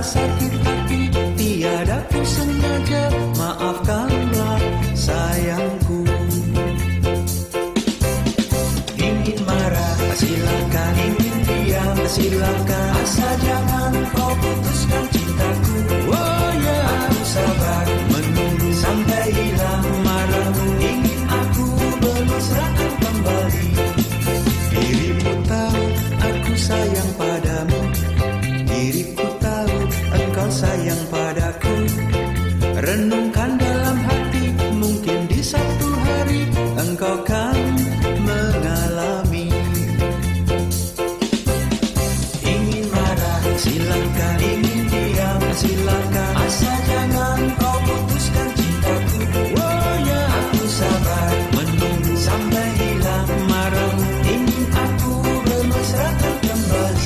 sakit hati, tiada ku sengaja, maafkanlah sayangku. Ingin marah, silakan. Ingin diam, silakan. Asal jangan kau putuskan cintaku. Oh ya, aku sabar menunggu sampai hilang marahmu. Ingin aku bermesraan kembali. Dirimu tahu aku sayang padamu. Diriku tahu engkau sayang padaku. Renungkan dalam hati, mungkin di satu hari engkau kan mengalami. Ingin marah, silakan. Ingin diam, silakan. Asal jangan kau putuskan cintaku. Oh ya, aku sabar menunggu sampai hilang marahmu. Ingin aku bermesraan kembali.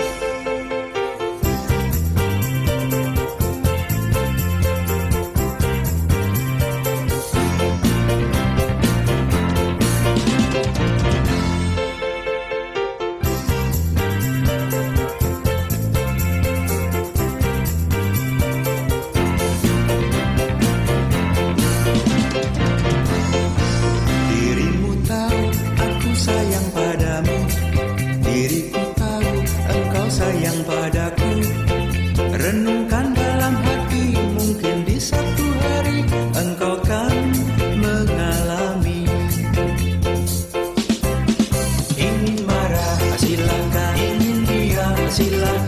Dirimu tahu aku sayang padamu. Diriku tahu engkau sayang padaku. Renungkan dalam hati, mungkin di satu hari engkau kan mengalami. Ingin marah, silakan. Ingin diam, silakan.